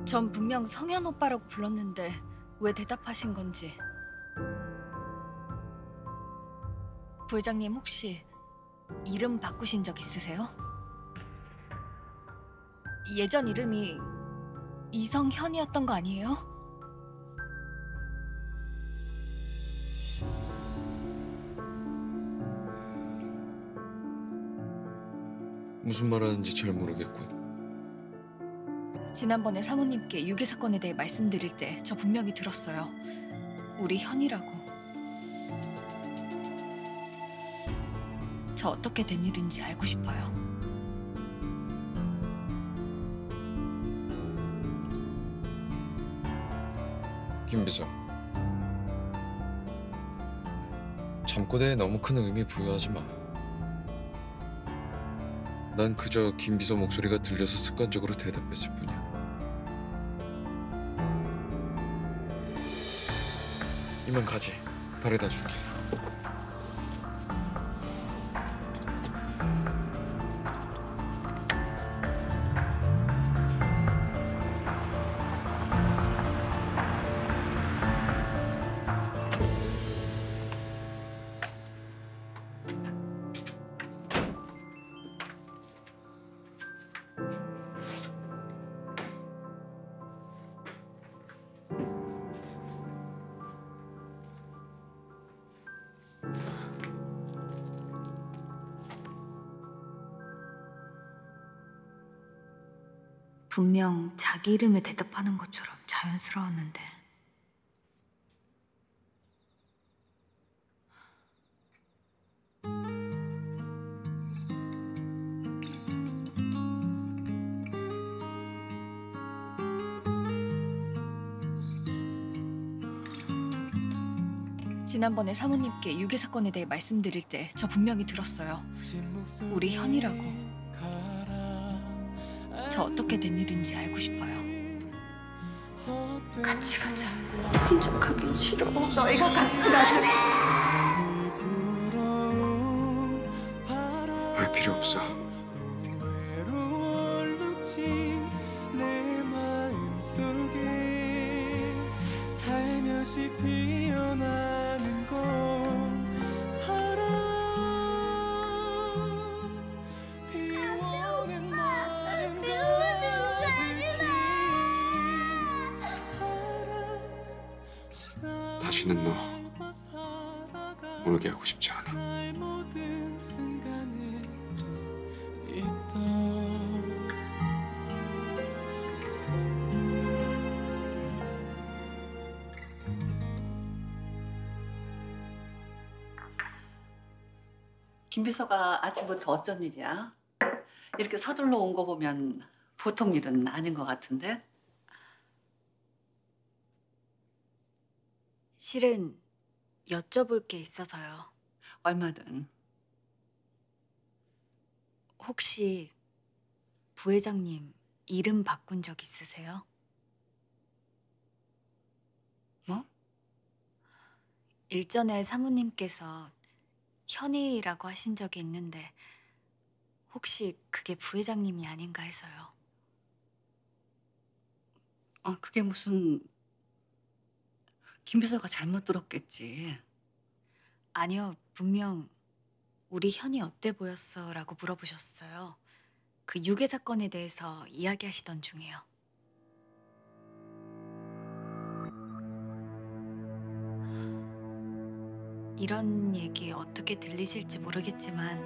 전 분명 성현 오빠라고 불렀는데 왜 대답하신 건지. 부회장님 혹시 이름 바꾸신 적 있으세요? 예전 이름이 이성현이었던 거 아니에요? 무슨 말하는지 잘 모르겠군. 지난번에 사모님께 유괴 사건에 대해 말씀드릴 때 저 분명히 들었어요. 우리 현이라고. 저 어떻게 된 일인지 알고 싶어요. 김 비서. 잠꼬대에 너무 큰 의미 부여하지 마. 난 그저 김 비서 목소리가 들려서 습관적으로 대답했을 뿐이야. 이만 가지. 바래다 줄게. 분명 자기 이름에 대답하는 것처럼 자연스러웠는데. 지난번에 사모님께 유괴 사건에 대해 말씀드릴 때 저 분명히 들었어요. 우리 현이라고. 저 어떻게 된 일인지 알고 싶어요. 같이 가자. 혼자 가긴 싫어. 너희가 같이 가자. 할 필요 없어. 다시는 너 울게 하고 싶지 않아. 김 비서가 아침부터 어쩐 일이야? 이렇게 서둘러 온 거 보면 보통 일은 아닌 것 같은데? 실은 여쭤볼 게 있어서요. 얼마든. 혹시 부회장님 이름 바꾼 적 있으세요? 뭐? 일전에 사모님께서 현이라고 하신 적이 있는데 혹시 그게 부회장님이 아닌가 해서요. 그게 무슨... 김 비서가 잘못 들었겠지. 아니요, 분명 우리 현이 어때 보였어? 라고 물어보셨어요. 그 유괴 사건에 대해서 이야기하시던 중에요. 이런 얘기 어떻게 들리실지 모르겠지만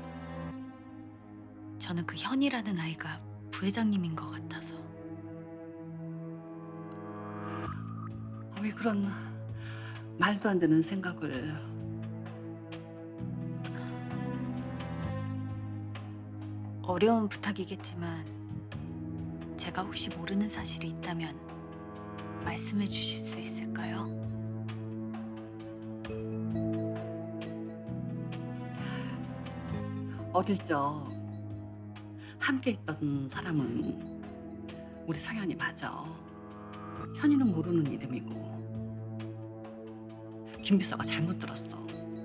저는 그 현이라는 아이가 부회장님인 것 같아서. 왜 그런 말도 안 되는 생각을... 어려운 부탁이겠지만 제가 혹시 모르는 사실이 있다면 말씀해 주실 수 있을까요? 어릴 적 함께 있던 사람은 우리 성현이 맞아. 현이는 모르는 이름이고. 김 비서가 잘못 들었어.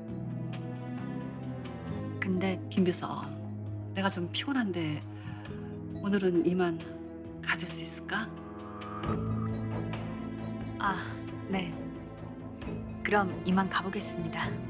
근데 김 비서, 내가 좀 피곤한데 오늘은 이만 가질 수 있을까? 아, 네. 그럼 이만 가보겠습니다.